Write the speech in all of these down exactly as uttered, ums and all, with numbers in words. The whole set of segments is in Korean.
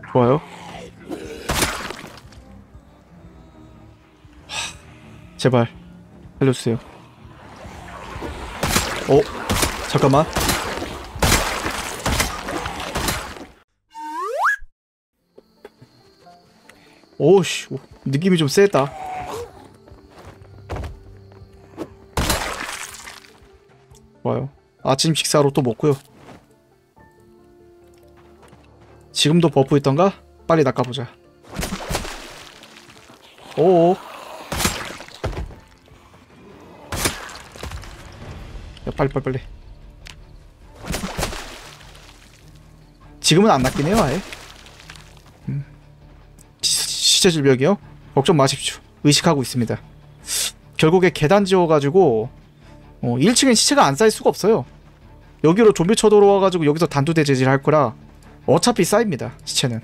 좋아요. 하, 제발 살려주세요. 어? 잠깐만. 오우씨, 느낌이 좀 셌다. 좋아요. 아침 식사로 또 먹고요. 지금도 버프 있던가? 빨리 낚아보자. 오오. 야, 빨리 빨리 빨리. 지금은 안 낚이네요 아예. 음. 시체 질병이요? 걱정 마십시오. 의식하고 있습니다. 결국에 계단 지어가지고 어, 일 층엔 시체가 안 쌓일 수가 없어요. 여기로 좀비 쳐들어와가지고 여기서 단두대제질 할 거라 어차피 쌓입니다. 시체는.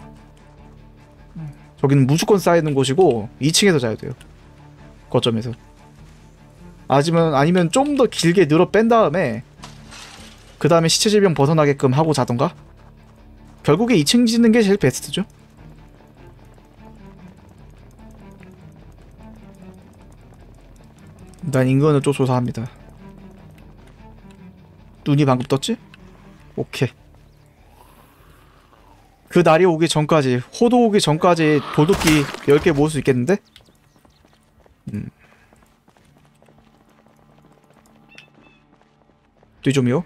저기는 무조건 쌓이는 곳이고 이 층에서 자야 돼요. 거점에서. 아니면 아니면 좀 더 길게 늘어 뺀 다음에 그 다음에 시체 질병 벗어나게끔 하고 자던가. 결국에 이 층 짓는 게 제일 베스트죠. 난 인근을 좀 조사합니다. 눈이 방금 떴지? 오케이. 그 날이 오기 전까지, 호도 오기 전까지 도둑기 열 개 모을 수 있겠는데? 음. 뒤좀이요?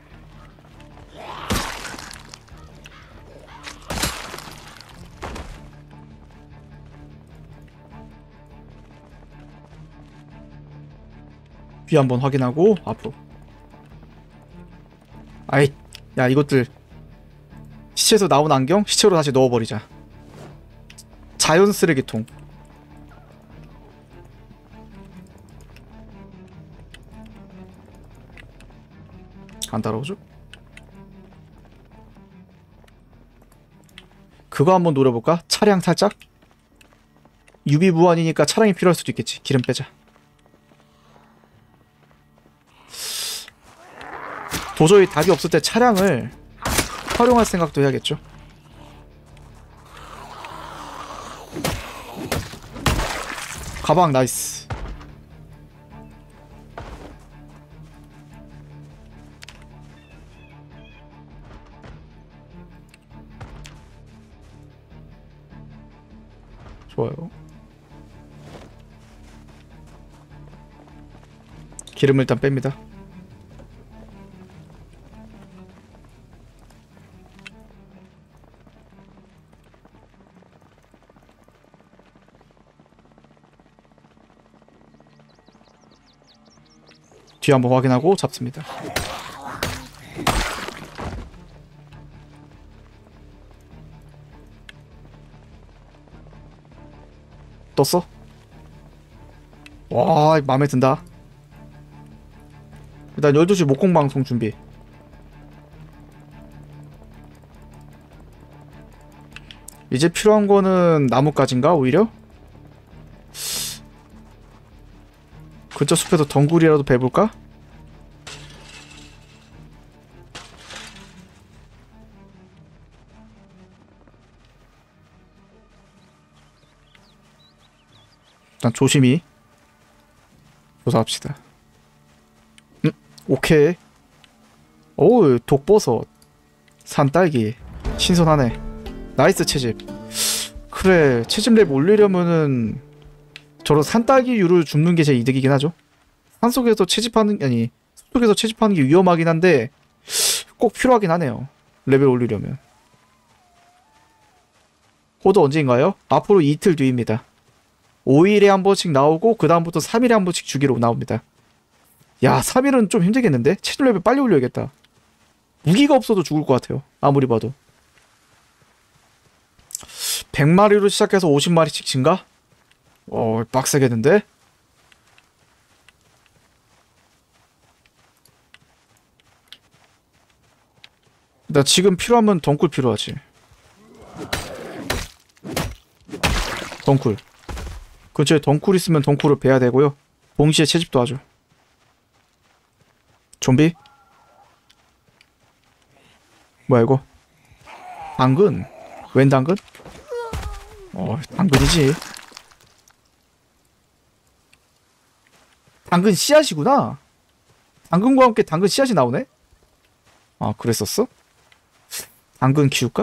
뒤 한번 확인하고 앞으로. 아이, 야 이것들 시체에서 나온 안경 시체로 다시 넣어버리자. 자연 쓰레기통. 안 따라오죠? 그거 한번 노려볼까? 차량 살짝? 유비무환이니까 차량이 필요할 수도 있겠지. 기름 빼자. 도저히 답이 없을 때 차량을 활용할 생각도 해야겠죠. 가방 나이스. 좋아요. 기름을 일단 뺍니다. 뒤 한번 확인하고 잡습니다. 떴어? 와, 마음에 든다. 일단 열두 시 목공방송 준비. 이제 필요한 거는 나뭇가지인가 오히려? 근처 숲에서 덩굴이라도 베볼까? 일단 조심히 조사합시다. 음, 오케이. 오우, 독버섯, 산딸기, 신선하네. 나이스 채집. 그래, 채집 랩 올리려면은 저런 산딸기류를 줍는 게 제일 이득이긴 하죠. 산속에서 채집하는, 아니 숲속에서 채집하는 게 위험하긴 한데 꼭 필요하긴 하네요. 레벨 올리려면. 호드 언제인가요? 앞으로 이틀 뒤입니다. 오 일에 한 번씩 나오고 그 다음부터 삼 일에 한 번씩 주기로 나옵니다. 야, 삼 일은 좀 힘들겠는데? 채집 레벨 빨리 올려야겠다. 무기가 없어도 죽을 것 같아요. 아무리 봐도. 백 마리로 시작해서 오십 마리씩 증가? 어, 빡세겠는데? 나 지금 필요하면 덩굴 필요하지. 덩굴. 근처에 덩굴 있으면 덩굴을 베야 되고요. 동시에 채집도 하죠. 좀비? 뭐야 이거? 당근? 웬 당근? 어, 당근이지. 당근 씨앗이구나. 당근과 함께 당근 씨앗이 나오네? 아, 그랬었어? 당근 키울까?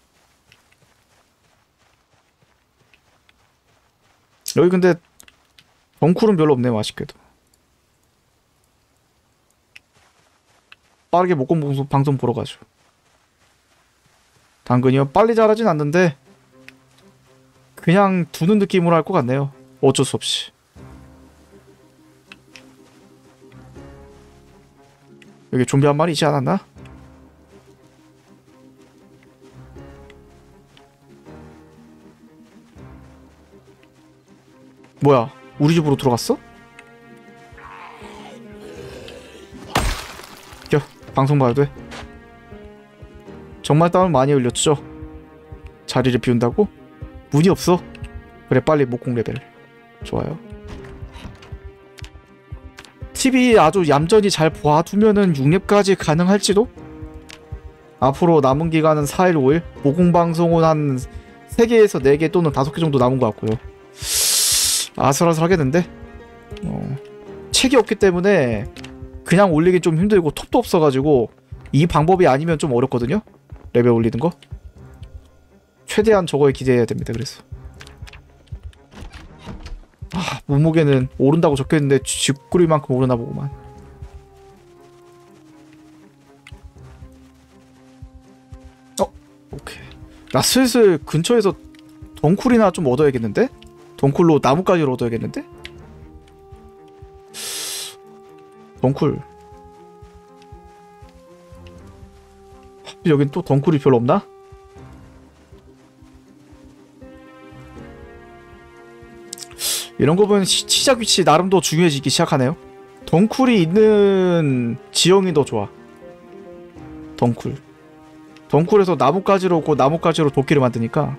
여기 근데 덩쿨은 별로 없네. 맛있게도. 빠르게 목공 방송, 방송 보러 가죠. 당근이요? 빨리 자라진 않는데 그냥 두는 느낌으로 할 것 같네요. 어쩔 수 없이. 여기 좀비 한 마리 있지 않았나? 뭐야? 우리 집으로 들어갔어? 야, 방송 봐야 돼. 정말 땀을 많이 흘렸죠? 자리를 비운다고? 문이 없어. 그래, 빨리 목공 레벨. 좋아요. 티비 아주 얌전히 잘 봐두면은 육 렙까지 가능할지도? 앞으로 남은 기간은 사 일 오 일. 모공 방송은 한 세 개에서 네 개 또는 다섯 개 정도 남은 것 같고요. 아슬아슬하겠는데? 어, 책이 없기 때문에 그냥 올리기 좀 힘들고 톱도 없어가지고 이 방법이 아니면 좀 어렵거든요? 레벨 올리는 거? 최대한 저거에 기대해야 됩니다. 그래서 아, 몸무게는 오른다고 적혀있는데 쥐꼬리만큼 오르나 보구만. 어? 오케이. 나 슬슬 근처에서 덩쿨이나 좀 얻어야겠는데? 덩쿨로 나뭇가지를 얻어야겠는데? 덩쿨. 여긴 또 덩쿨이 별로 없나? 이런 거 보면 시, 시작 위치 나름 더 중요해지기 시작하네요. 덩쿨이 있는 지형이 더 좋아. 덩쿨. 덩쿨에서 나뭇가지로 오고 나뭇가지로 도끼를 만드니까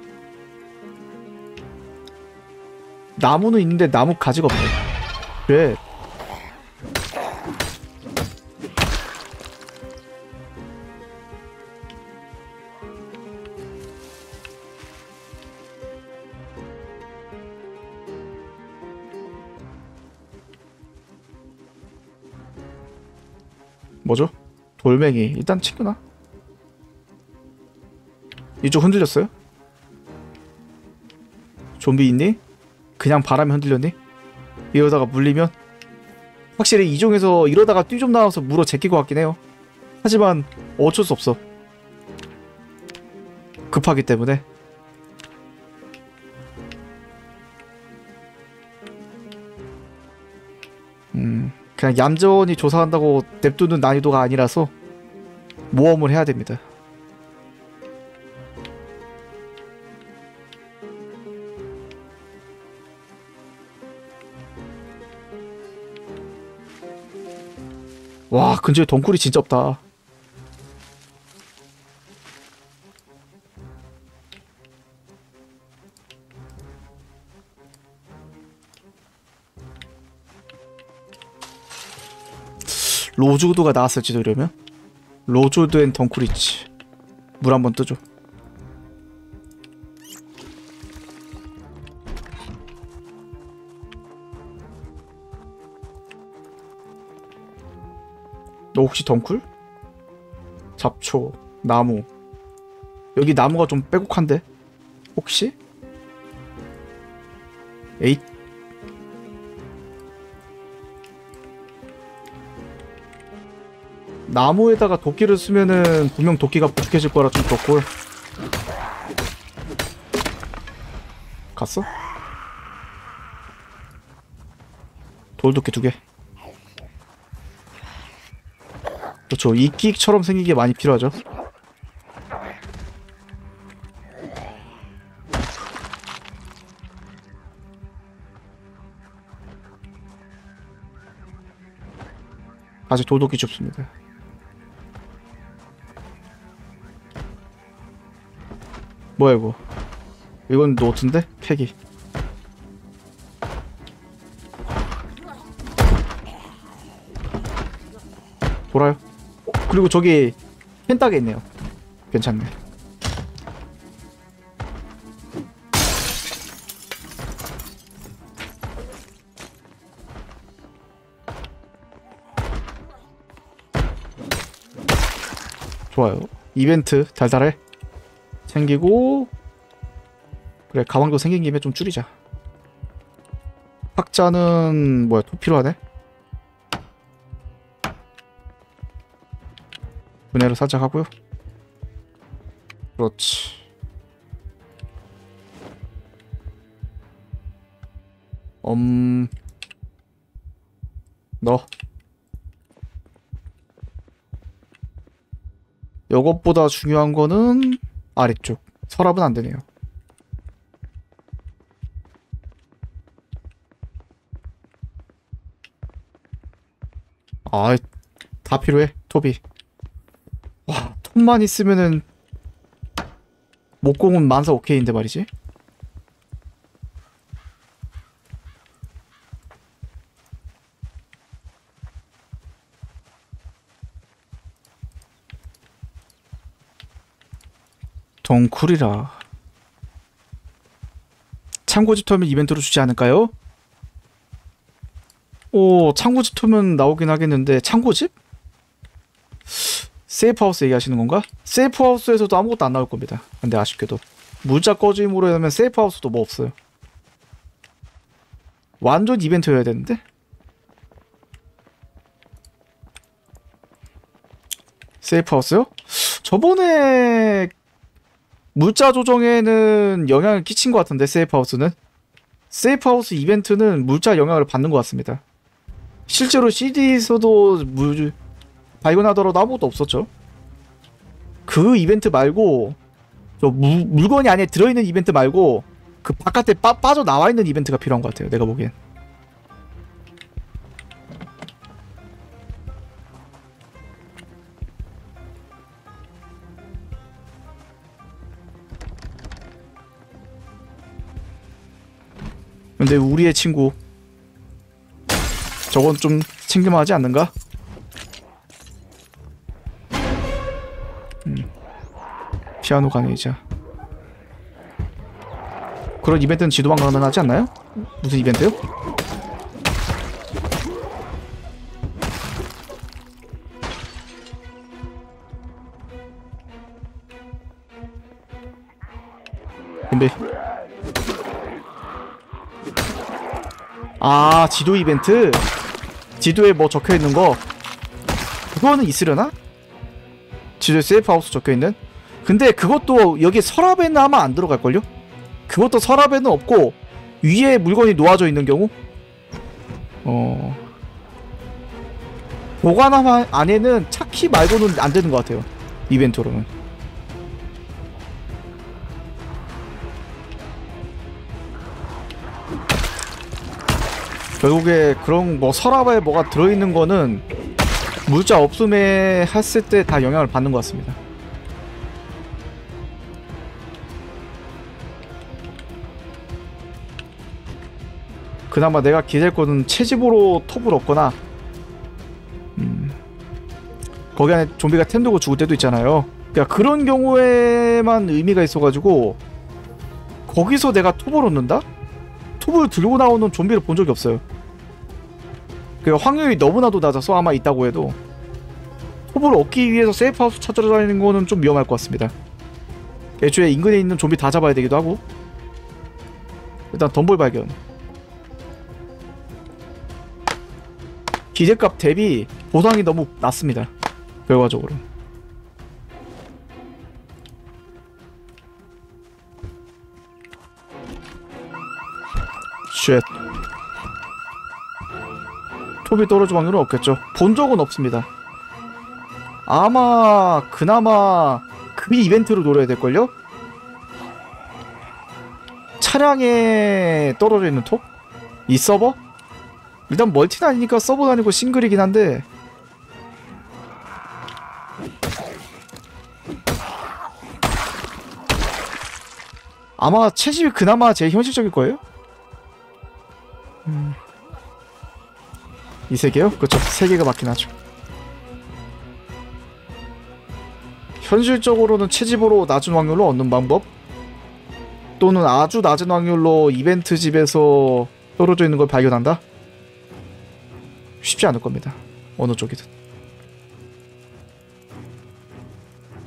나무는 있는데 나뭇가지가 없네. 그래. 뭐죠? 돌멩이 일단 챙겨놔. 이쪽 흔들렸어요? 좀비 있니? 그냥 바람에 흔들렸니? 이러다가 물리면? 확실히 이종에서 이러다가 뛰 좀 나와서 물어 제낄 것 같긴 해요. 하지만 어쩔 수 없어. 급하기 때문에. 음... 그냥 얌전히 조사한다고 냅두는 난이도가 아니라서 모험을 해야 됩니다. 와, 근처에 덩쿨이 진짜 없다. 로즈우드가 나왔을지도 이러면? 로즈우드 앤 덩쿨이지. 물 한번 뜨죠. 너 혹시 덩쿨? 잡초, 나무. 여기 나무가 좀 빼곡한데? 혹시? 에잇. 나무에다가 도끼를 쓰면은 분명 도끼가 부족해질 거라 좀 그렇고. 갔어? 돌도끼 두 개. 그렇죠. 이끼처럼 생긴 게 많이 필요하죠. 아직 돌도끼 줍습니다. 뭐야 이거? 이건 노트인데? 팩이. 돌아요. 어, 그리고 저기 펜따게 있네요. 괜찮네. 좋아요. 이벤트 달달해. 챙기고 그래 가방도 생긴 김에 좀 줄이자. 확자는 뭐야 또 필요하네. 분해로 살짝 하고요. 그렇지. 음... 너 요것보다 중요한 거는 아래쪽 서랍은 안 되네요. 아, 다 필요해 톱이. 와, 톱만 있으면은 목공은 만사 오케이인데 말이지. 덩쿨이라. 창고집 털면 이벤트로 주지 않을까요? 오, 창고집 털면 나오긴 하겠는데 창고집? 세이프하우스 얘기하시는 건가? 세이프하우스에서도 아무것도 안 나올 겁니다. 근데 아쉽게도 물자 꺼짐으로 하면 세이프하우스도 뭐 없어요. 완전 이벤트여야 되는데? 세이프하우스요? 저번에 물자 조정에는 영향을 끼친 것 같은데 세이프하우스는? 세이프하우스 이벤트는 물자 영향을 받는 것 같습니다. 실제로 씨디에서도 물 발견하더라도 아무것도 없었죠. 그 이벤트 말고 저 무, 물건이 안에 들어있는 이벤트 말고 그 바깥에 빠, 빠져나와있는 이벤트가 필요한 것 같아요. 내가 보기엔. 근데 우리의 친구 저건 좀 챙김하지 않는가? 음. 피아노 강의자. 그런 이벤트는 지도방 가능하지 않나요? 무슨 이벤트요? 근데 아, 지도 이벤트? 지도에 뭐 적혀있는 거 그거는 있으려나? 지도에 세이프하우스 적혀있는? 근데 그것도 여기 서랍에는 아마 안 들어갈걸요? 그것도 서랍에는 없고 위에 물건이 놓아져 있는 경우? 어... 보관함 안에는 차키 말고는 안 되는 것 같아요. 이벤트로는. 결국에 그런 뭐 서랍에 뭐가 들어있는 거는 물자 없음에 했을 때 다 영향을 받는 것 같습니다. 그나마 내가 기댈 거는 채집으로 톱을 얻거나 음, 거기 안에 좀비가 템 들고 죽을 때도 있잖아요. 그러니까 그런 경우에만 의미가 있어가지고 거기서 내가 톱을 얻는다? 톱을 들고 나오는 좀비를 본 적이 없어요. 그 확률이 너무나도 낮아서 아마 있다고 해도 톱을 얻기 위해서 세이프하우스 찾으러 다니는 거는 좀 위험할 것 같습니다. 애초에 인근에 있는 좀비 다 잡아야 되기도 하고. 일단 덤볼 발견. 기재값 대비 보상이 너무 낮습니다. 결과적으로. 쉣. 톱이 떨어질 확률은 없겠죠. 본 적은 없습니다. 아마 그나마 그 이벤트로 노려야 될걸요? 차량에 떨어져 있는 톱? 이 서버? 일단 멀티는 아니니까 서버도 아니고 싱글이긴 한데 아마 채집이 그나마 제일 현실적일 거예요? 음. 이 세 개요? 그쵸, 세 개가 맞긴 하죠. 현실적으로는 채집으로 낮은 확률로 얻는 방법 또는 아주 낮은 확률로 이벤트 집에서 떨어져 있는 걸 발견한다? 쉽지 않을 겁니다. 어느 쪽이든.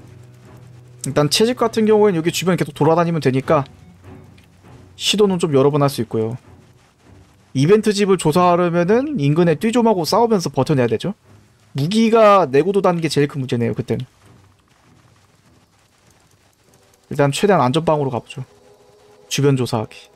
일단 채집 같은 경우에는 여기 주변 계속 돌아다니면 되니까 시도는 좀 여러 번 할 수 있고요. 이벤트 집을 조사하려면은 인근의 띠좀하고 싸우면서 버텨내야 되죠. 무기가 내구도 다는 게 제일 큰 문제네요, 그때는. 일단 최대한 안전방으로 가보죠. 주변 조사하기.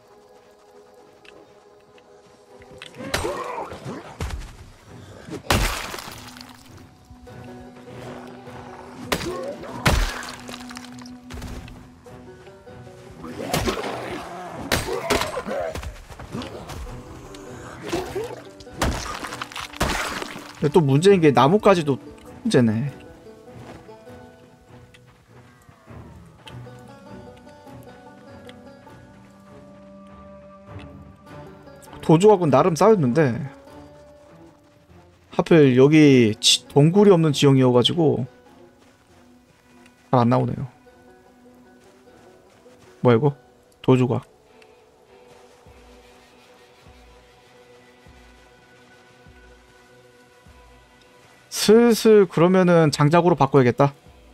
근데 또 문제인 게 나무까지도 문제네. 도주하고는 나름 싸웠는데 하필 여기 지, 동굴이 없는 지형이어가지고 잘 안 나오네요. 뭐야 이거? 도주각. 슬슬 그러면은 장작으로 바꿔야겠다.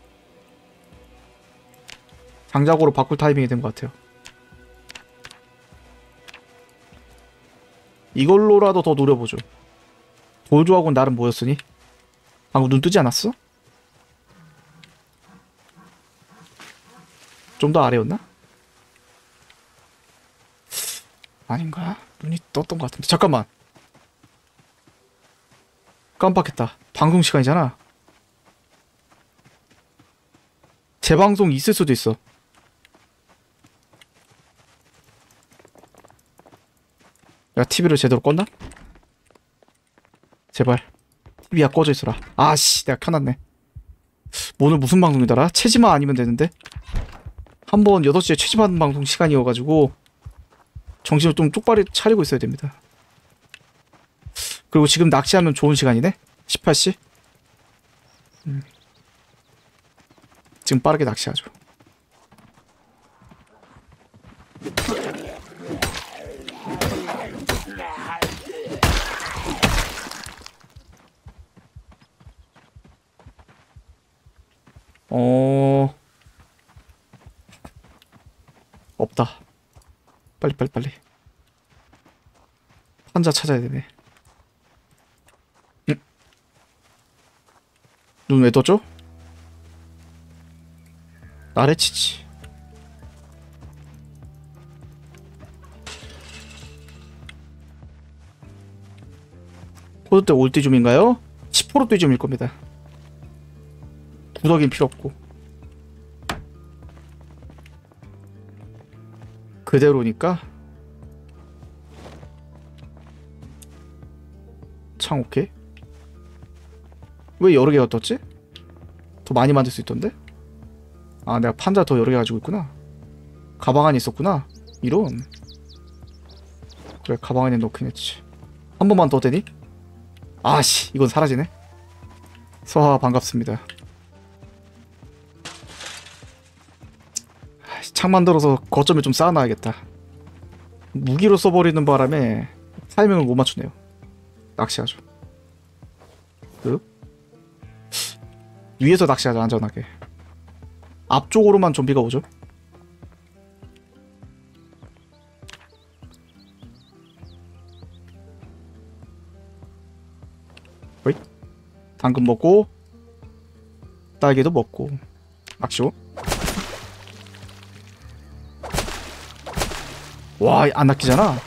장작으로 바꿀 타이밍이 된 것 같아요. 이걸로라도 더 노려보죠. 도주하고는 나름 모였으니. 방금 눈 뜨지 않았어? 좀 더 아래였나? 아닌가? 눈이 떴던 것 같은데. 잠깐만. 깜빡했다. 방송 시간이잖아. 재방송 있을 수도 있어. 내가 티비를 제대로 껐나? 제발 티비야 꺼져 있어라. 아씨 내가 켜놨네. 오늘 무슨 방송이더라? 채집만 아니면 되는데. 한번 여덟 시에 채집하는 방송 시간이어가지고 정신을 좀 똑바로 차리고 있어야 됩니다. 그리고 지금 낚시하면 좋은 시간이네? 열여덟 시? 음. 지금 빠르게 낚시하죠. 어... 없다. 빨리 빨리 빨리. 환자 찾아야 되네. 응? 눈 왜 떴죠? 나래치지. 코드 때 올띠좀인가요? 십 퍼센트 띠좀일 겁니다. 구더기는 필요 없고. 그대로니까 창 오케이. 왜 여러 개가 떴지? 더 많이 만들 수 있던데? 아 내가 판자 더 여러 개 가지고 있구나. 가방 안에 있었구나. 이런. 그래 가방 안에 넣긴 했지. 한 번만 더 되니? 아씨 이건 사라지네. 서하 반갑습니다. 창 만들어서 거점에 좀 쌓아놔야겠다. 무기로 써버리는 바람에 타이밍을 못 맞추네요. 낚시하죠. 그? 위에서 낚시하자 안전하게. 앞쪽으로만 좀비가 오죠. 어이? 당근 먹고 딸기도 먹고 낚시오. 와, 안 낚이잖아.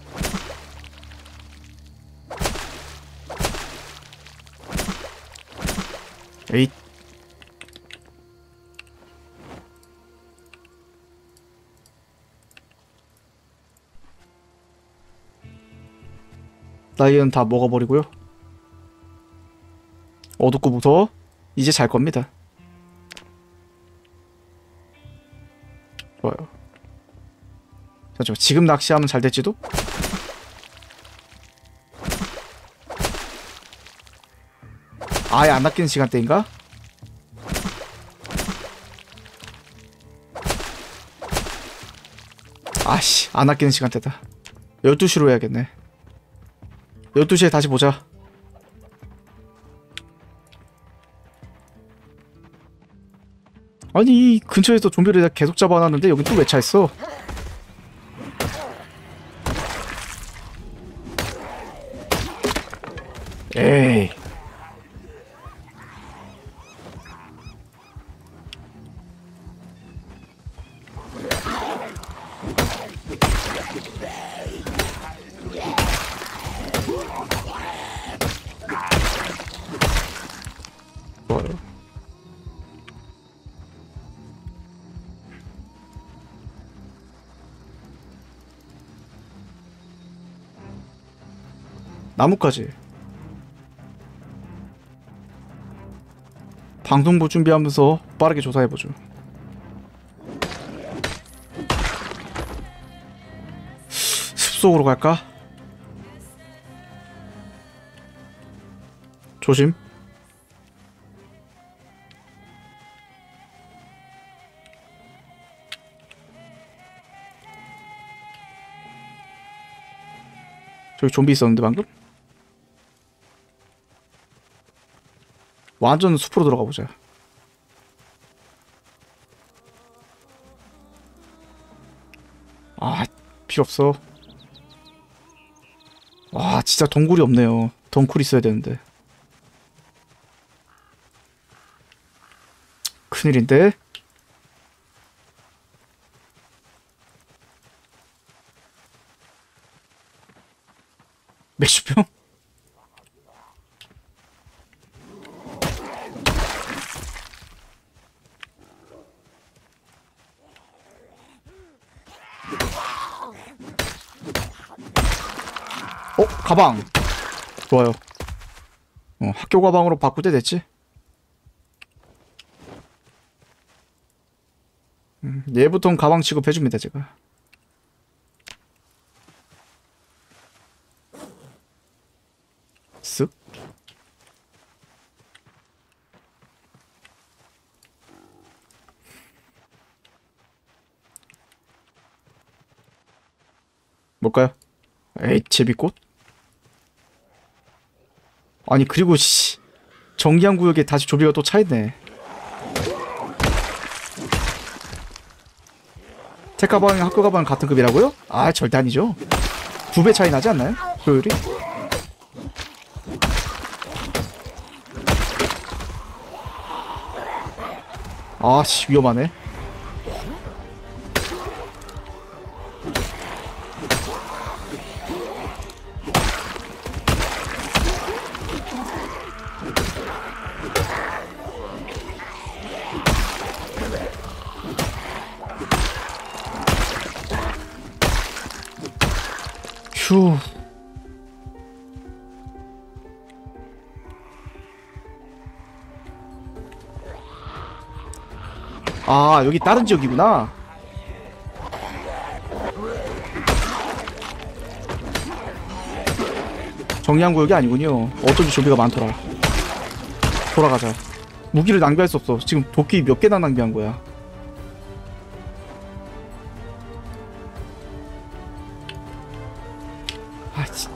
에잇. 나이는 다 먹어버리고요. 어둡고 무서워? 이제 잘 겁니다. 좋아요. 잠시만, 지금 낚시하면 잘 될지도? 아예 안 낚이는 시간대인가? 아씨, 안 낚이는 시간대다. 열두 시로 해야겠네. 열두 시에 다시 보자. 아니 이 근처에서 좀비를 계속 잡아놨는데 여기 또 왜 차있어? 에이. 좋아요. 나뭇가지. 방송부 준비하면서 빠르게 조사해보죠. 숲속으로 갈까? 조심. 저기 좀비 있었는데 방금? 완전 숲으로 들어가 보자. 아, 필요 없어. 와, 진짜 동굴이 없네요. 덩굴 있어야 되는데. 큰일인데? 맥주병? 어? 가방! 좋아요. 어, 학교 가방으로 바꿀 때 됐지? 음, 얘부턴 가방 취급해줍니다, 제가. 쓱. 뭘까요? 에이, 제비꽃? 아니, 그리고 씨, 정기한 구역에 다시 조비가 또 차있네. 책가방이랑 학교 가방 같은 급이라고요? 아, 절대 아니죠. 두 배 차이 나지 않나요? 효율이? 아씨, 위험하네. 휴. 아, 여기 다른 지역이구나. 정리한 구역이 아니군요. 어쩐지 좀비가 많더라. 돌아가자. 무기를 낭비할 수 없어. 지금 도끼 몇 개나 낭비한 거야. 아, 진...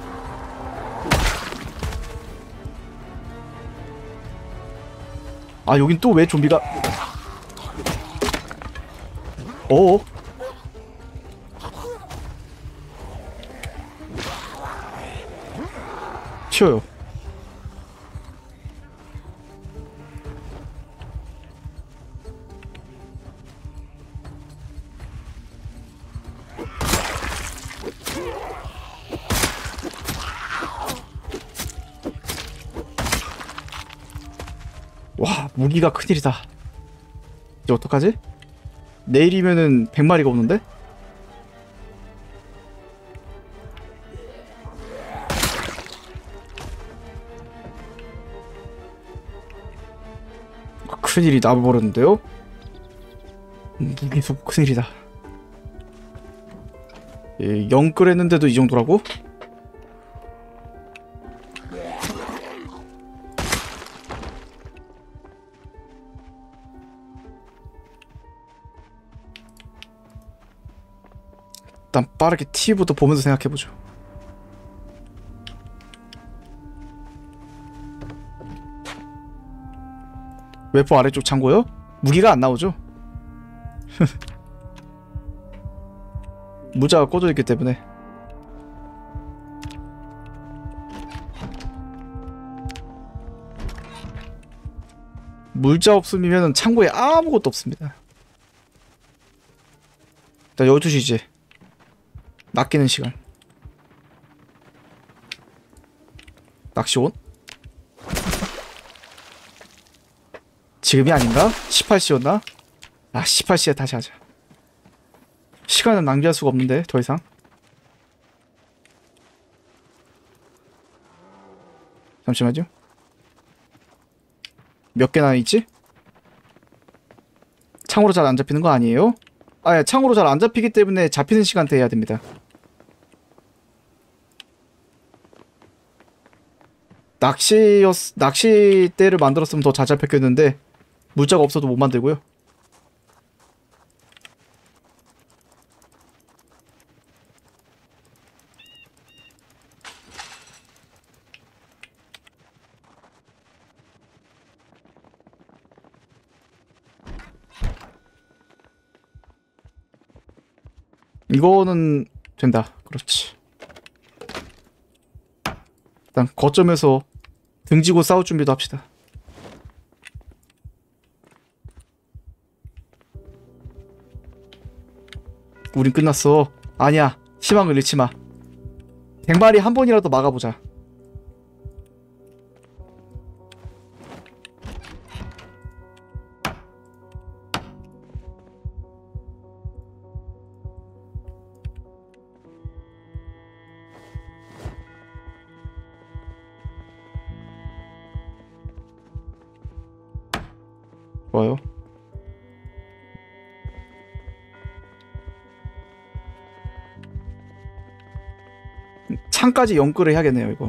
아, 여긴 또 왜 좀비가... 어어? 튀어요. 와, 무기가 큰일이다. 이제 어떡하지? 내일이면은 백 마리가 오는데? 큰일이 나버렸는데요? 무기수 큰일이다. 예, 영끌 했는데도 이 정도라고? 일단 빠르게 티비부터 보면서 생각해보죠. 웨포 아래쪽 창고요? 무기가 안 나오죠? 무자가 꺼져 있기 때문에. 물자 없으면 창고에 아무것도 없습니다. 일단 열두 시지. 낚이는 시간. 낚시온? 지금이 아닌가? 십팔 시였나? 아, 십팔 시에 다시 하자. 시간은 낭비할 수가 없는데 더 이상. 잠시만요. 몇 개나 있지? 창으로 잘 안 잡히는 거 아니에요? 아, 창으로 잘 안 잡히기 때문에 잡히는 시간대 해야 됩니다. 낚시였, 낚시대를 만들었으면 더 잘 잡혔겠는데 물자가 없어도 못 만들고요. 이거는 된다. 그렇지. 일단 거점에서 등지고 싸울 준비도 합시다. 우린 끝났어. 아니야, 희망을 잃지 마. 백마리 한 번이라도 막아보자. 좋아요. 창까지 연끌을 해야겠네요. 이거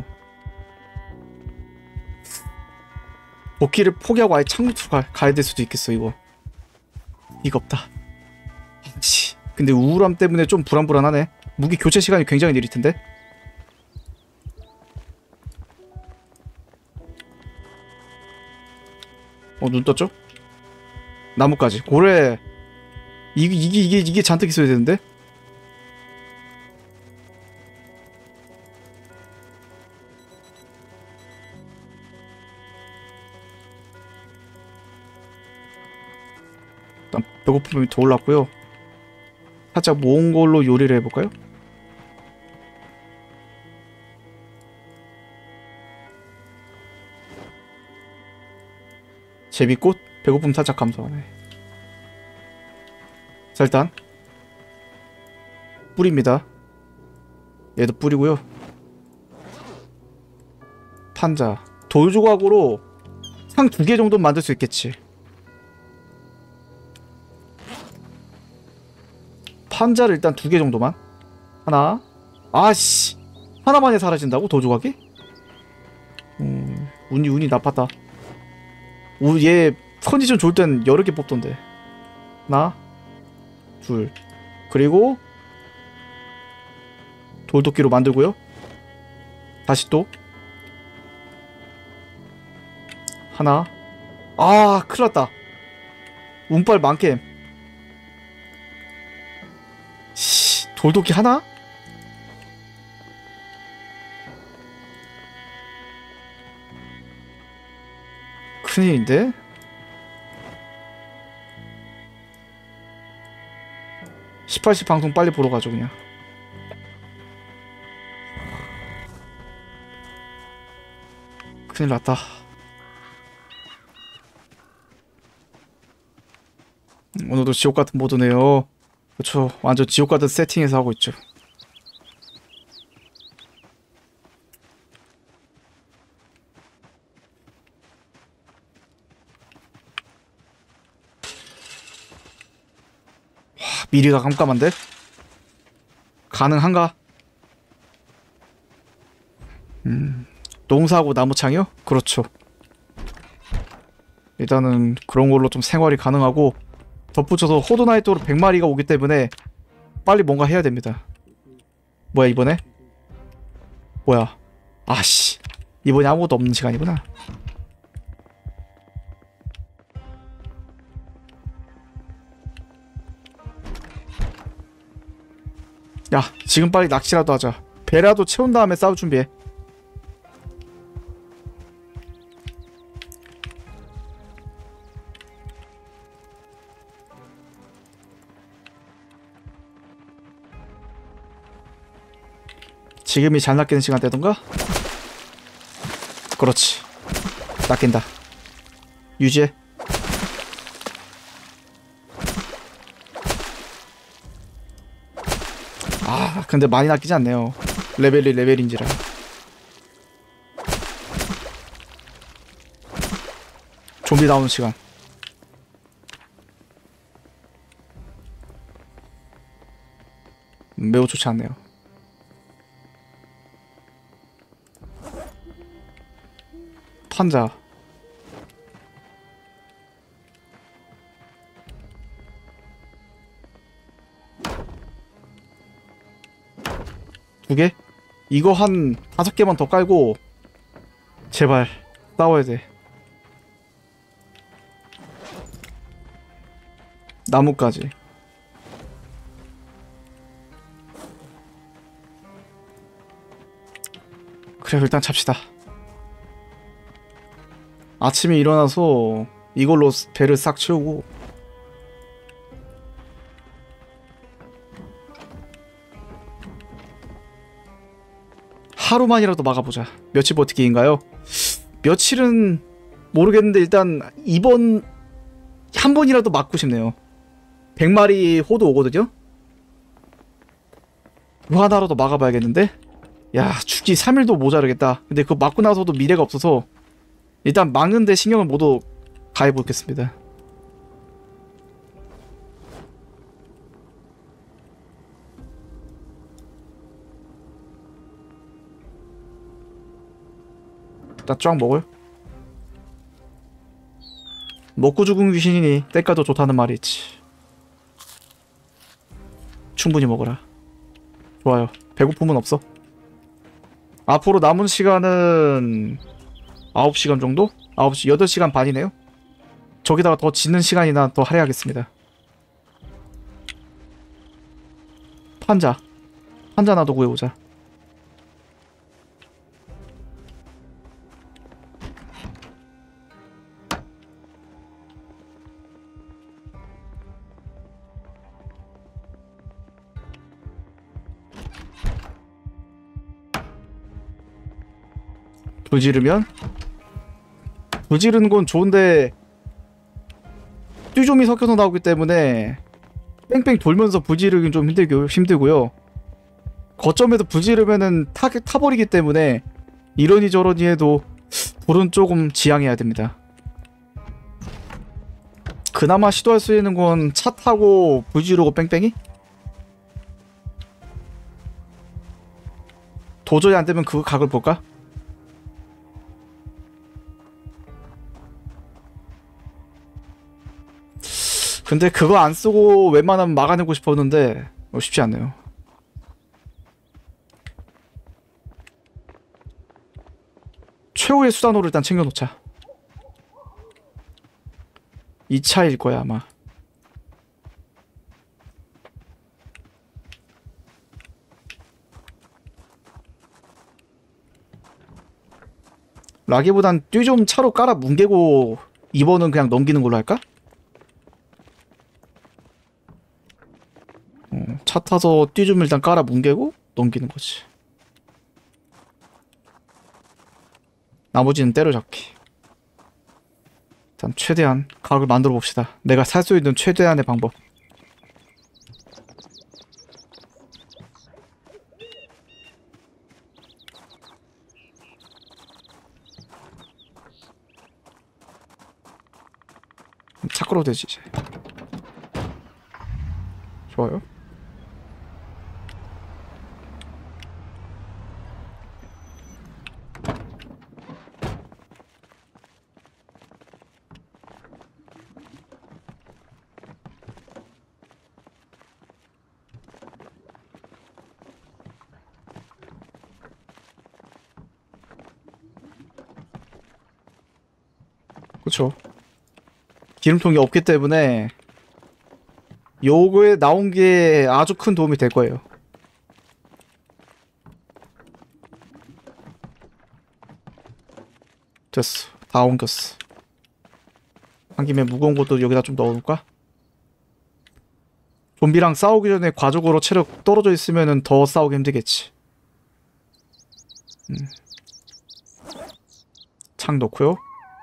복귀를 포기하고 아예 창부터 가, 가야 될 수도 있겠어. 이거 이거 없다. 치. 근데 우울함 때문에 좀 불안불안하네. 무기 교체 시간이 굉장히 느릴 텐데. 어, 눈 떴죠? 나무까지. 고래. 이게 이게 이게 이게 잔뜩 있어야 되는데. 일단 배고픔이 더 올랐고요. 살짝 모은 걸로 요리를 해볼까요? 제비꽃? 배고픔 살짝 감소하네. 자, 일단 뿌립니다. 얘도 뿌리고요. 판자. 돌 조각으로 상 두 개 정도는 만들 수 있겠지. 판자를 일단 두 개 정도만. 하나. 아씨, 하나만에 사라진다고? 돌 조각이? 음, 운이 운이 나빴다. 오, 얘 컨디션 좋을 땐 여러 개 뽑던데. 하나, 둘, 그리고 돌도끼로 만들고요. 다시 또 하나. 아, 큰일났다. 운빨 많게. 씨, 돌도끼 하나? 큰일인데? 십팔 시 방송 빨리 보러 가죠 그냥. 큰일 났다. 오늘도 지옥같은 모드네요. 그쵸, 완전 지옥같은 세팅에서 하고 있죠. 미리가 깜깜한데? 가능한가? 음, 농사하고 나무창이요? 그렇죠. 일단은 그런 걸로 좀 생활이 가능하고, 덧붙여서 호드나이트로 백 마리가 오기 때문에 빨리 뭔가 해야 됩니다. 뭐야 이번에? 뭐야? 아씨, 이번에 아무것도 없는 시간이구나. 야, 지금 빨리 낚시라도 하자. 배라도 채운 다음에 싸울 준비해. 지금이 잘 낚이는 시간대던가? 그렇지. 낚인다. 유지해. 아, 근데 많이 낚이지 않네요. 레벨이 레벨인지라. 좀비 나오는 시간. 매우 좋지 않네요. 판자. 두 개? 이거 한 다섯 개만 더 깔고 제발 싸워야 돼. 나무까지. 그래, 일단 잡시다. 아침에 일어나서 이걸로 배를 싹 채우고. 하루만이라도 막아보자. 며칠 버티기인가요? 며칠은 모르겠는데 일단 이번 한 번이라도 막고 싶네요. 백 마리 호도 오거든요? 이거 하나라도 막아봐야겠는데? 야, 죽기 삼 일도 모자르겠다. 근데 그거 막고 나서도 미래가 없어서 일단 막는데 신경을 모두 가해보겠습니다. 나 쫙 먹을? 먹고 죽은 귀신이니 때가도 좋다는 말이 있지. 충분히 먹어라. 좋아요. 배고픔은 없어. 앞으로 남은 시간은 아홉 시간 정도? 아홉 시, 여덟 시간 반이네요. 저기다가 더 짓는 시간이나 더 할애하겠습니다. 판자. 판자 나도 구해보자. 불지르면? 불지르는 건 좋은데 뚜좀이 섞여서 나오기 때문에 뺑뺑 돌면서 불지르긴 좀 힘들고, 힘들고요. 거점에서 불지르면은 타, 타버리기 때문에 이러니 저러니 해도 불은 조금 지양해야 됩니다. 그나마 시도할 수 있는 건 차 타고 불지르고 뺑뺑이? 도저히 안 되면 그거 각을 볼까? 근데 그거 안 쓰고 웬만하면 막아내고 싶었는데 어, 쉽지 않네요. 최후의 수단으로 일단 챙겨놓자. 이 차일 거야 아마. 라기보단 띠 좀 차로 깔아 뭉개고 이번은 그냥 넘기는 걸로 할까? 어, 차 타서 띠 좀 일단 깔아 뭉개고 넘기는 거지. 나머지는 때려잡기. 일단 최대한 각을 만들어 봅시다. 내가 살 수 있는 최대한의 방법. 차 끌어도 되지 이제. 좋아요. 그쵸. 기름통이 없기 때문에 요거에 나온 게 아주 큰 도움이 될 거예요. 됐어. 다 옮겼어. 한 김에 무거운 것도 여기다 좀 넣어놓을까? 좀비랑 싸우기 전에 과적으로 체력 떨어져 있으면은 더 싸우기 힘들겠지. 음. 창 넣고요.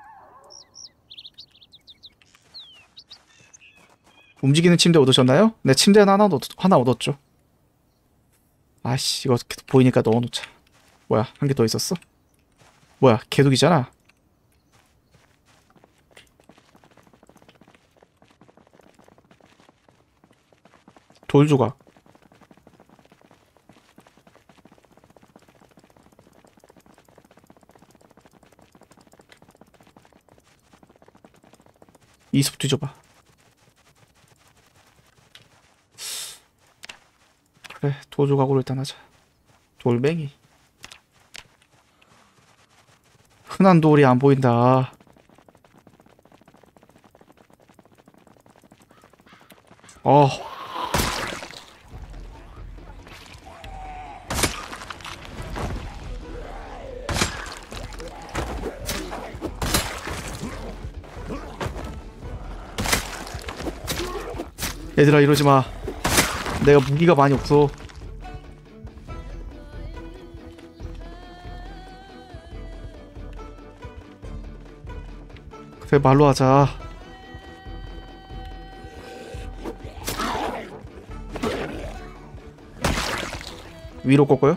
움직이는 침대 얻으셨나요? 네, 침대는 하나, 얻, 하나 얻었죠. 아씨, 이거 보이니까 넣어놓자. 뭐야, 한 개 더 있었어? 뭐야, 개독이잖아. 돌 조각. 이 숲 뒤져봐. 그래, 돌 조각으로 일단 하자. 돌멩이. 흔한 돌이 안 보인다. 어. 얘들아, 이러지 마. 내가 무기가 많이 없어. 그래, 말로 하자. 위로 꺾어요?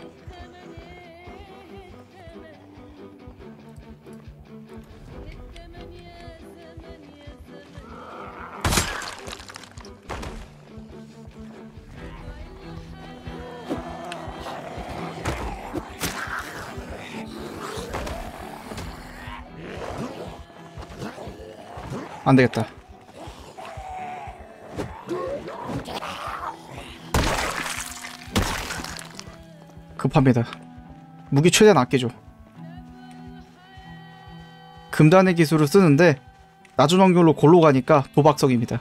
안 되겠다. 급합니다. 무기 최대한 아껴줘. 금단의 기술을 쓰는데 낮은 확률로 골로 가니까 도박성입니다.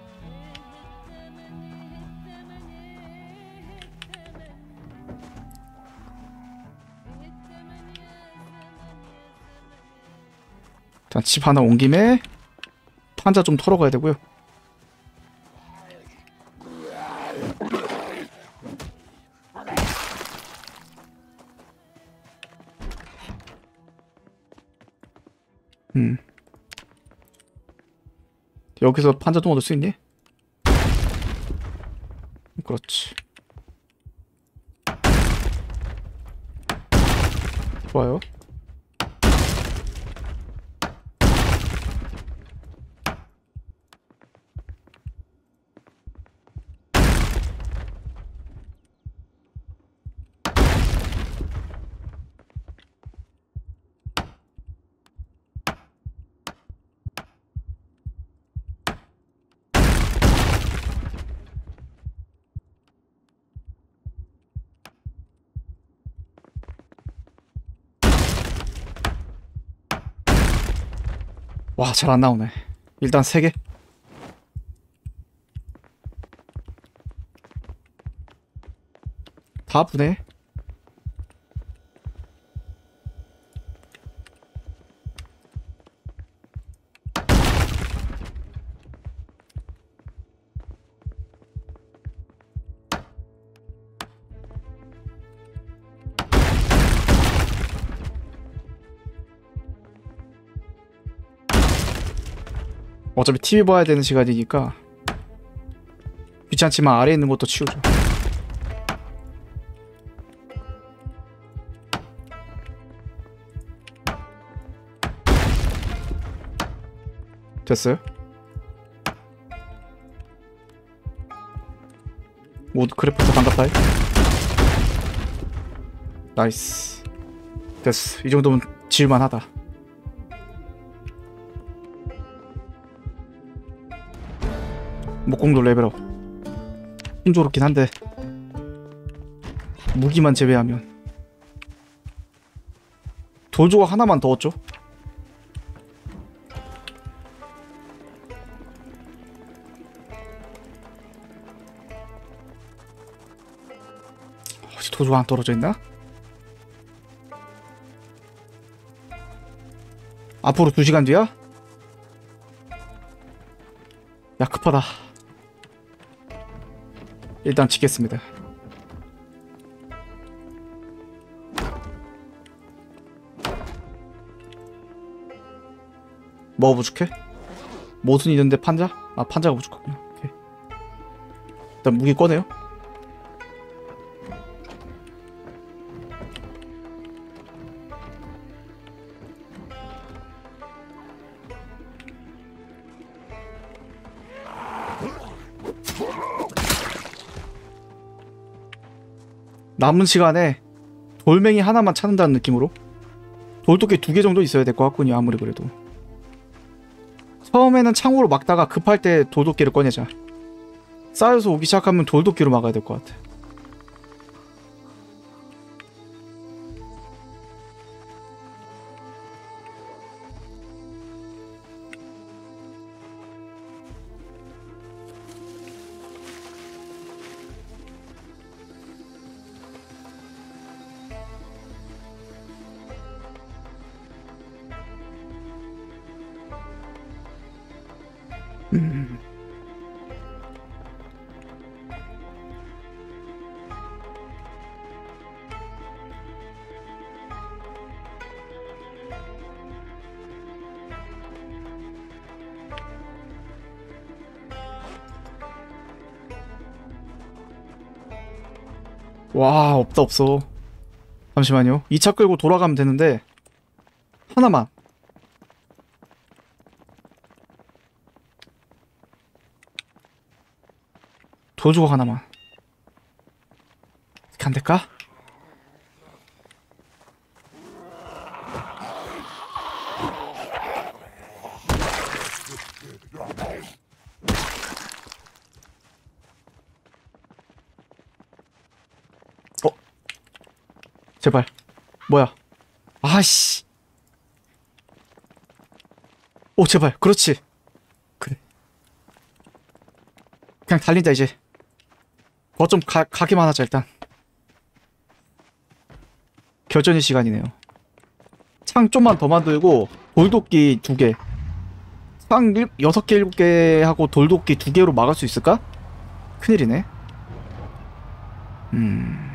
일단 집 하나 온 김에 판자 좀 털어가야 되고요. 음. 여기서 판자 좀 얻을 수 있니? 그렇지. 좋아요. 와, 잘 안 나오네. 일단 세 개. 다 부네. 어차피 티비 봐야 되는 시간이니까 귀찮지만 아래에 있는 것도 치우죠. 됐어요? 모두 크래프트 반갑다. 나이스. 됐어. 이 정도면 지을만하다. 목공도 레벨업. 힘조롭긴 한데 무기만 제외하면. 돌조각 하나만 더 얻죠. 어디 돌조각 안 떨어져 있나? 앞으로 두 시간 뒤야? 야, 급하다. 일단 지겠습니다. 뭐가 부족해? 못은 있는데 판자? 아, 판자가 부족하구나. 오케이. 일단 무기 꺼내요. 남은 시간에 돌멩이 하나만 찾는다는 느낌으로 돌도끼 두 개 정도 있어야 될 것 같군요. 아무리 그래도 처음에는 창으로 막다가 급할 때 돌도끼를 꺼내자. 쌓여서 오기 시작하면 돌도끼로 막아야 될 것 같아. 음. 와, 없다 없어. 잠시만요. 이 차 끌고 돌아가면 되는데 하나만. 도주고 하나만. 어떻게 안 될까? 어? 제발. 뭐야? 아씨. 오, 제발. 그렇지. 그래. 그냥 달린다 이제. 거 좀 가기만 하자 일단. 결전의 시간이네요. 창 좀만 더 만들고 돌도끼 두 개. 창 여섯 개 일곱 개 하고 돌도끼 두 개로 막을 수 있을까? 큰일이네. 음.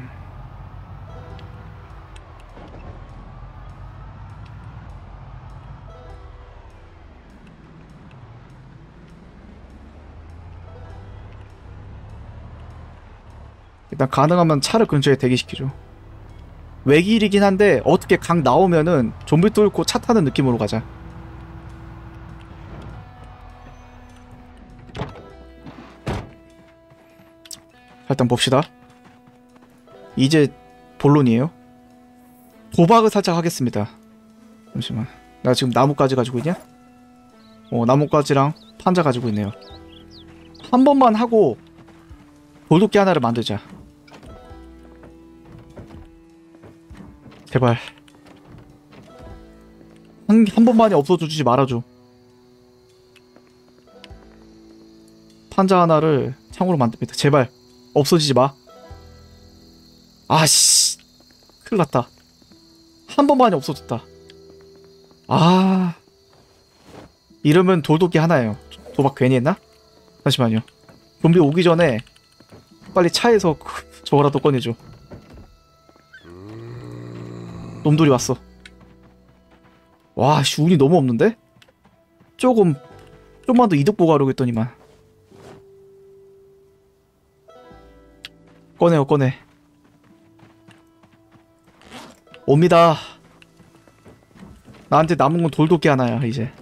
일단 가능하면 차를 근처에 대기시키죠. 외길이긴 한데 어떻게 강 나오면은 좀비 뚫고 차 타는 느낌으로 가자. 일단 봅시다. 이제 본론이에요. 도박을 살짝 하겠습니다. 잠시만. 나 지금 나뭇가지 가지고 있냐? 어, 나뭇가지랑 판자 가지고 있네요. 한 번만 하고 돌도끼 하나를 만들자. 제발 한, 한 번만에 없어주지 말아줘. 판자 하나를 창으로 만듭니다. 제발 없어지지 마. 아씨 큰일났다. 한 번만에 없어졌다. 아 이러면 돌도끼 하나예요. 도박 괜히 했나? 잠시만요. 좀비 오기 전에 빨리 차에서 저거라도 꺼내줘. 놈들이 왔어. 와, 씨, 운이 너무 없는데? 조금, 좀만 더 이득 보고 하려고 했더니만. 꺼내요, 꺼내. 옵니다. 나한테 남은 건 돌도끼 하나야, 이제.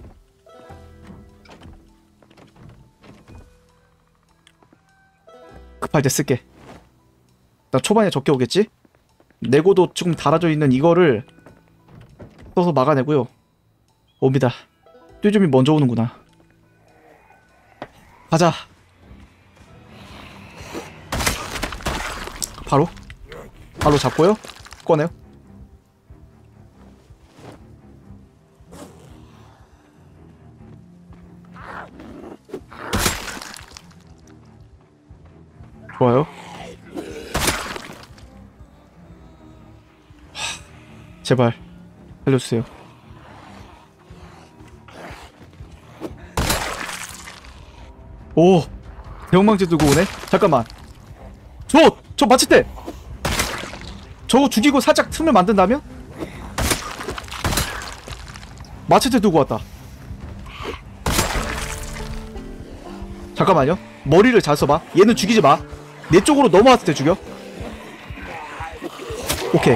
급할 때 쓸게. 나 초반에 적게 오겠지? 내고도 지금 달아져 있는 이거를 써서 막아내고요. 옵니다. 뚜좀이 먼저 오는구나. 가자. 바로 바로 잡고요. 꺼내요. 좋아요. 제발 살려주세요. 오, 대형망치 들고 오네. 잠깐만. 저! 저 마치대! 저거 죽이고 살짝 틈을 만든다면? 마치대 들고 왔다. 잠깐만요. 머리를 잘 써봐. 얘는 죽이지 마. 내 쪽으로 넘어왔을 때 죽여. 오케이.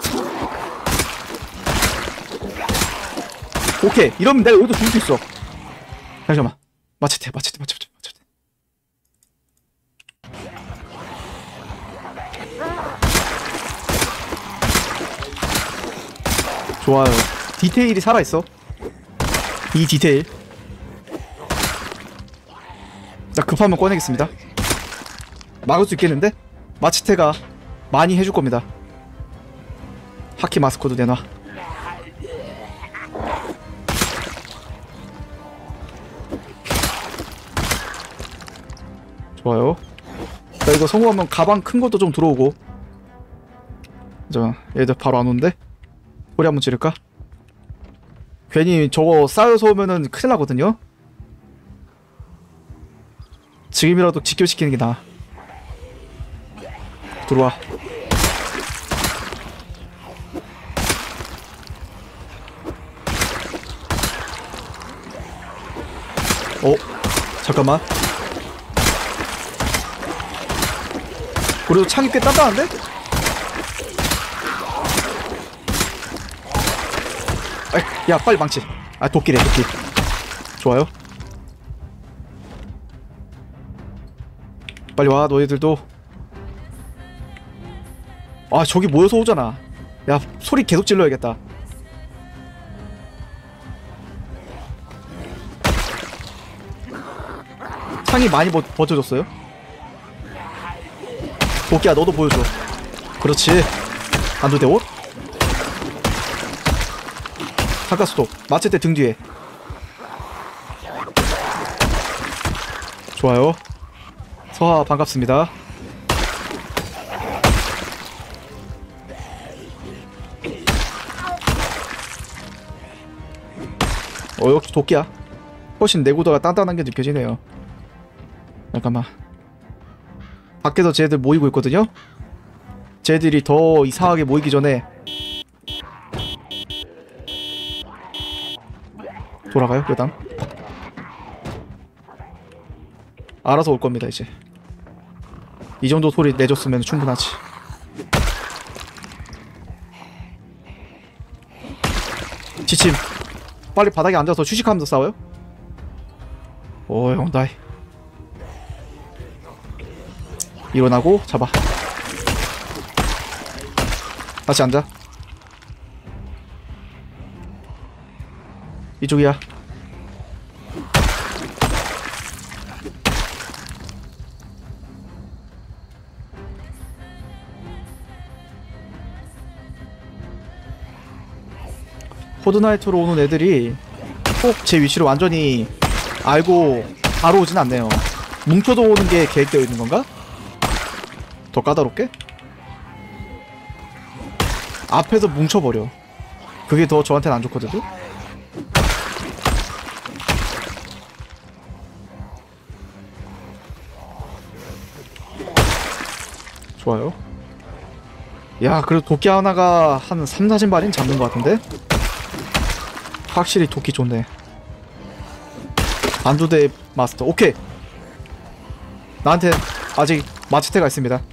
오케이. 이러면 내가 여기도 죽일 수 있어. 잠깐만. 마치대, 마치대, 마치대, 마치대. 좋아요. 디테일이 살아있어. 이 디테일. 자, 급하면 꺼내겠습니다. 막을 수 있겠는데? 마치테가 많이 해줄 겁니다. 하키 마스코도 내놔. 좋아요. 자, 이거 성공하면 가방 큰 것도 좀 들어오고. 자, 얘들 바로 안 오는데? 소리 한번 지를까? 괜히 저거 쌓여서 오면은 큰일 나거든요? 지금이라도 직결시키는 게 나아. 들어와. 어? 잠깐만. 그래도 창이 꽤 단단한데? 아이, 야, 빨리 망치. 아, 도끼래, 도끼. 좋아요. 빨리 와, 너희들도. 아, 저기 모여서 오잖아. 야, 소리 계속 질러야겠다. 창이 많이 버, 버텨줬어요. 도끼야, 너도 보여줘. 그렇지. 안도대옷. 잠깐 스톱. 마체테 등 뒤에. 좋아요. 서하 반갑습니다. 어, 역시 도끼야. 훨씬 내구도가 단단한 게 느껴지네요. 잠깐만. 밖에서 쟤들 모이고 있거든요? 쟤들이 더 이상하게 모이기 전에 돌아가요, 여담. 알아서 올 겁니다, 이제. 이 정도 소리 내줬으면 충분하지. 지침. 빨리 바닥에 앉아서 휴식하면서 싸워요? 오, 형, 나이. 일어나고, 잡아. 다시 앉아. 이쪽이야. 포드나이트로 오는 애들이 꼭 제 위치를 완전히 알고 바로 오진 않네요. 뭉쳐도 오는 게 계획되어 있는 건가? 더 까다롭게? 앞에서 뭉쳐버려. 그게 더 저한테는 안 좋거든요? 좋아요. 야, 그래도 도끼 하나가 한 삼, 사진 발인 잡는 것 같은데? 확실히 도끼 좋네. 안두대 마스터. 오케이. 나한테 아직 마치테가 있습니다.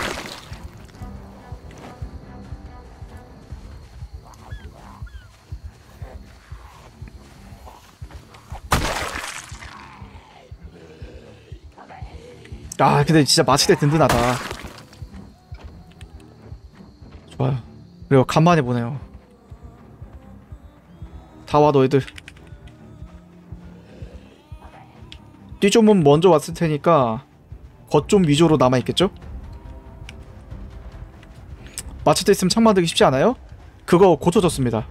아, 근데 진짜 마치테 든든하다. 좋아요. 그리고 간만에 보네요. 다 와, 너희들. 뒤쪽은 먼저 왔을 테니까 겉 좀 위주로 남아있겠죠? 마치테 있으면 창 만들기 쉽지 않아요? 그거 고쳐졌습니다.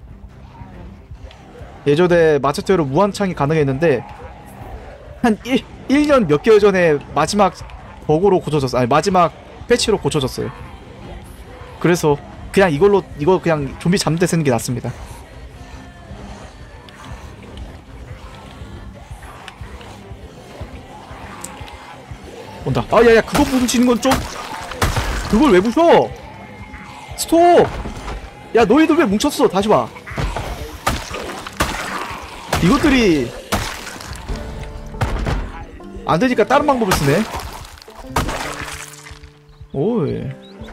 예전에 마치테로 무한창이 가능했는데 한 일, 일 년 몇 개월 전에 마지막 버그로 고쳐졌어요. 아니, 마지막 패치로 고쳐졌어요. 그래서 그냥 이걸로 이거 그냥 좀비 잠들 때 쓰는 게 낫습니다. 온다. 아 야야 그거 뭉치는 건 좀 그걸 왜 부셔? 스톱! 야 너희들 왜 뭉쳤어? 다시 와. 이것들이 안 되니까 다른 방법을 쓰네. 오이.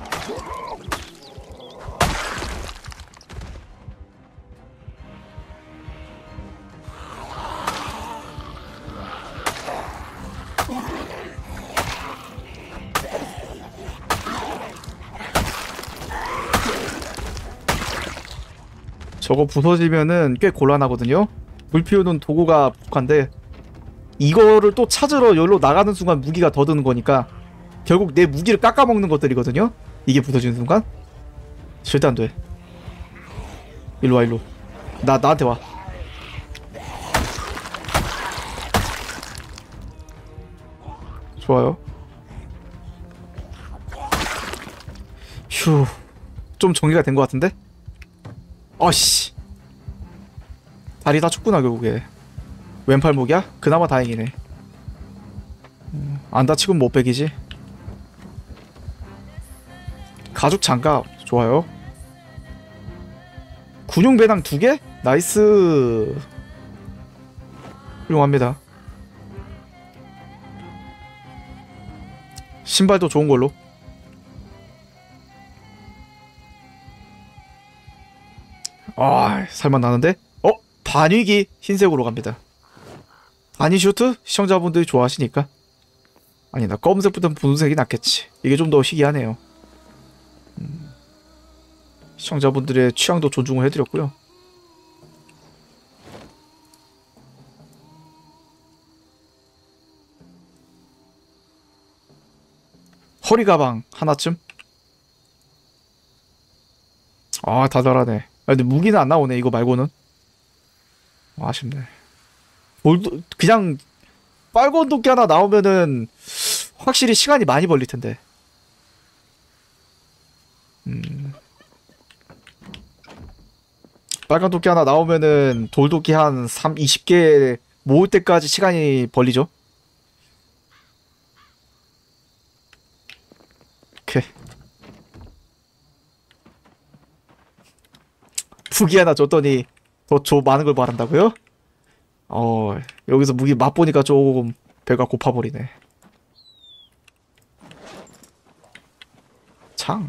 저거 부서지면은 꽤 곤란하거든요. 불 피우는 도구가 부족한데 이거를 또 찾으러 여기로 나가는 순간 무기가 더 드는 거니까 결국 내 무기를 깎아먹는 것들이거든요. 이게 부서지는 순간 절대 안 돼. 일로와 일로. 나 나한테 와. 좋아요. 휴. 좀 정리가 된 것 같은데? 어씨. 다리 다쳤구나 결국에. 왼팔목이야? 그나마 다행이네. 음, 안 다치고는 못 베기지. 가죽 장갑 좋아요. 군용 배낭 두 개? 나이스. 훌륭합니다. 신발도 좋은 걸로. 아, 살만 나는데? 어? 반위기 흰색으로 갑니다. 바니슈트? 시청자분들이 좋아하시니까. 아니다, 검은색보단 분홍색이 낫겠지. 이게 좀 더 희귀하네요. 음, 시청자분들의 취향도 존중을 해드렸고요. 허리 가방 하나쯤? 아, 다 잘하네. 아, 근데 무기는 안 나오네, 이거 말고는. 아, 아쉽네. 돌도, 그냥 빨간 도끼 하나 나오면은 확실히 시간이 많이 걸릴 텐데. 음. 빨간 도끼 하나 나오면은 돌도끼 한 삼, 이십 개 모을 때까지 시간이 벌리죠. 오케이. 무기 하나 줬더니 더 줘 많은 걸 바란다고요? 어, 여기서 무기 맛보니까 조금 배가 고파버리네. 창.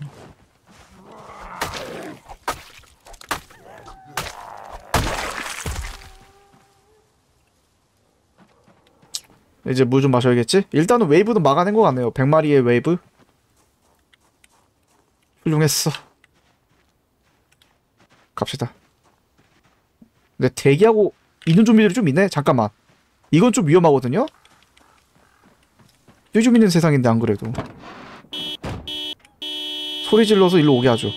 이제 물 좀 마셔야겠지? 일단은 웨이브는 막아낸 것 같네요. 백 마리의 웨이브. 훌륭했어. 갑시다. 근데 대기하고 있는 좀비들이 좀 있네? 잠깐만. 이건 좀 위험하거든요? 좀 있는 세상인데 안 그래도. 소리 질러서 일로 오게 하죠.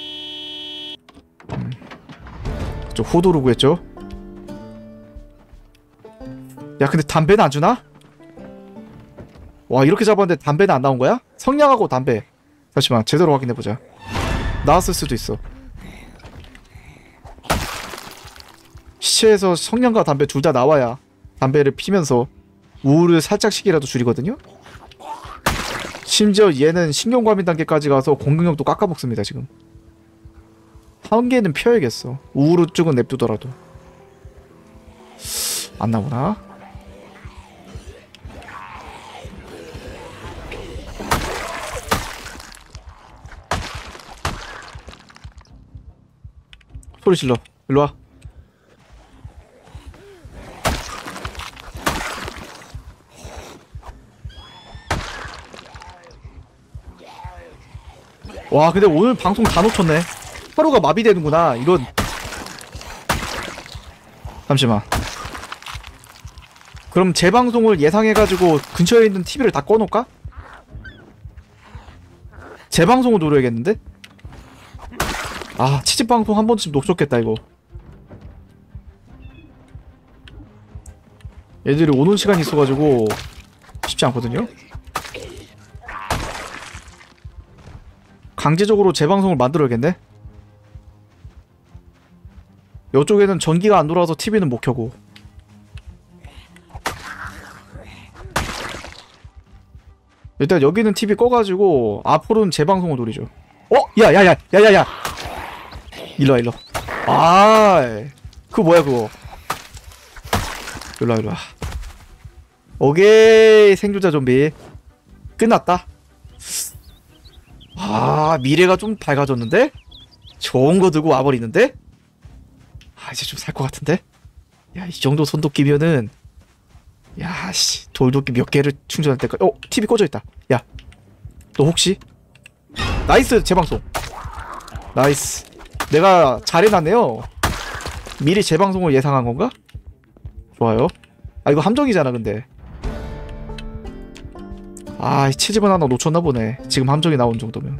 음. 저 호도로 구했죠? 야 근데 담배는 안 주나? 와 이렇게 잡았는데 담배는 안 나온 거야? 성냥하고 담배. 잠시만 제대로 확인해보자. 나왔을 수도 있어. 시체에서 성냥과 담배 둘 다 나와야 담배를 피면서 우울을 살짝씩이라도 줄이거든요? 심지어 얘는 신경과민 단계까지 가서 공격력도 깎아먹습니다 지금. 한 개는 펴야겠어. 우울증은 냅두더라도. 안 나오나? 소리 질러. 일로와. 와 근데 오늘 방송 다 놓쳤네. 하루가 마비되는구나. 이건 잠시만. 그럼 재방송을 예상해가지고 근처에 있는 티비를 다 꺼놓을까? 재방송을 노려야겠는데? 아 치즈방송 한 번쯤 놓쳤겠다 이거. 얘들이 오는 시간이 있어가지고 쉽지 않거든요? 강제적으로 재방송을 만들어야겠네? 이쪽에는 전기가 안 돌아와서 티비는 못 켜고. 일단 여기는 티비 꺼가지고 앞으로는 재방송을 노리죠. 어? 야야야 야야야 일로와 일로. 아 그거 뭐야 그거. 일로와 일로와. 오케이 생존자 좀비 끝났다. 아 미래가 좀 밝아졌는데? 좋은 거 들고 와버리는데? 아 이제 좀 살 것 같은데? 야 이 정도 손도끼면은 야씨 돌도끼 몇 개를 충전할 때까지. 어 티비 꺼져있다. 야 너 혹시 나이스 재방송. 나이스. 내가 잘 해놨네요. 미리 재방송을 예상한 건가? 좋아요. 아 이거 함정이잖아 근데. 아 치즈번 하나 놓쳤나 보네. 지금 함정이 나온 정도면.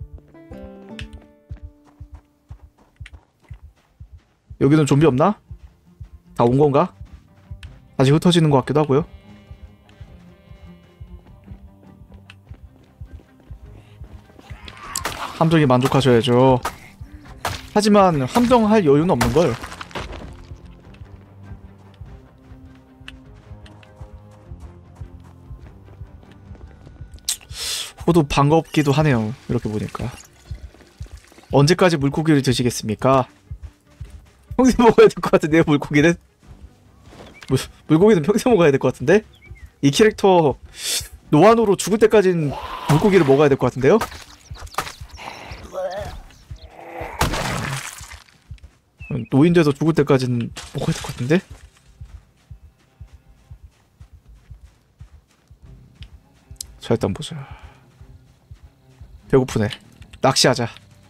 여기는 좀비 없나? 다 온 건가? 아직 흩어지는 것 같기도 하고요. 함정에 만족하셔야죠. 하지만 함정할 여유는 없는걸. 호도 반갑기도 하네요. 이렇게 보니까. 언제까지 물고기를 드시겠습니까? 평생 먹어야 될 것 같은데요, 물고기는? 물, 물고기는 평생 먹어야 될 것 같은데? 이 캐릭터 노안으로 죽을 때까진 물고기를 먹어야 될 것 같은데요? 노인돼서 죽을 때까진 먹어야 될 것 같은데? 자 일단 보자. 배고프네. 낚시하자.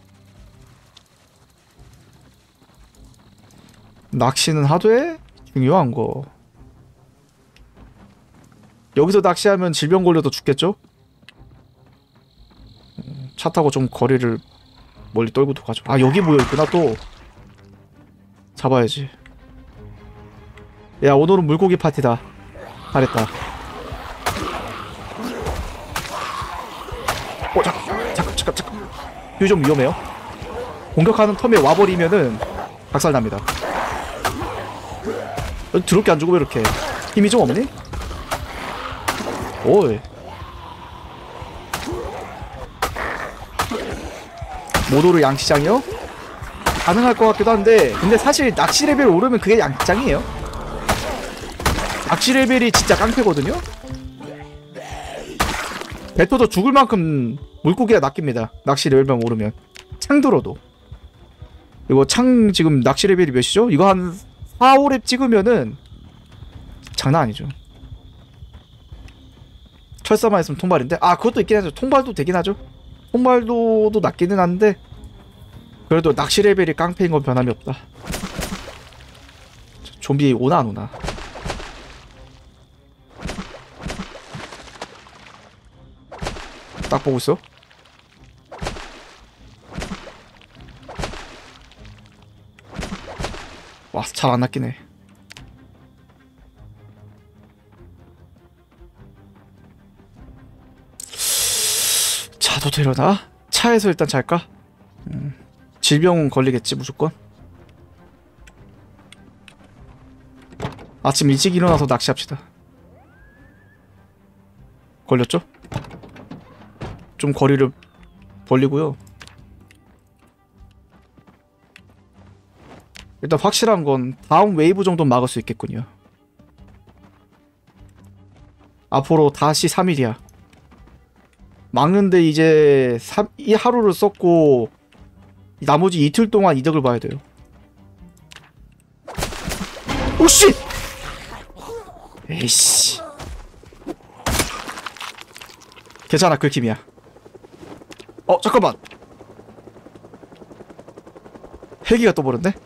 낚시는 하되 중요한 거. 여기서 낚시하면 질병 걸려도 죽겠죠? 차 타고 좀 거리를 멀리 떨고 가죠. 아 여기 모여있구나 또. 잡아야지. 야 오늘은 물고기 파티다. 잘했다. 어 잠깐 잠깐 잠깐 잠깐. 이거 좀 위험해요. 공격하는 텀에 와버리면은 박살납니다. 드럽게 안 죽어 왜 이렇게. 힘이 좀 없니? 오이. 모도르 양치장이요? 가능할 것 같기도 한데 근데 사실 낚시 레벨 오르면 그게 양치장이에요. 낚시 레벨이 진짜 깡패거든요? 뱉어도 죽을 만큼 물고기가 낚입니다. 낚시 레벨만 오르면. 창 들어도. 이거 창 지금 낚시 레벨이 몇이죠? 이거 한 사, 오 렙 찍으면은 장난 아니죠. 철사만 있으면 통발인데 아 그것도 있긴 하죠. 통발도 되긴 하죠. 통발도도 낚기는 한데 그래도 낚시 레벨이 깡패인 건 변함이 없다. 좀비 오나 안 오나? 딱 보고 있어. 와, 잘 안 낚이네. 자도 되려나? 차에서 일단 잘까? 음, 질병 걸리겠지 무조건. 아침 일찍 일어나서 낚시합시다. 걸렸죠? 좀 거리를 벌리고요. 일단 확실한 건 다음 웨이브 정도는 막을 수 있겠군요. 앞으로 다시 삼 일이야. 막는데 이제 삼, 이 하루를 썼고 나머지 이틀 동안 이득을 봐야 돼요. 오씨! 에이씨. 괜찮아, 긁힘이야. 어, 잠깐만. 헬기가 떠버렸네?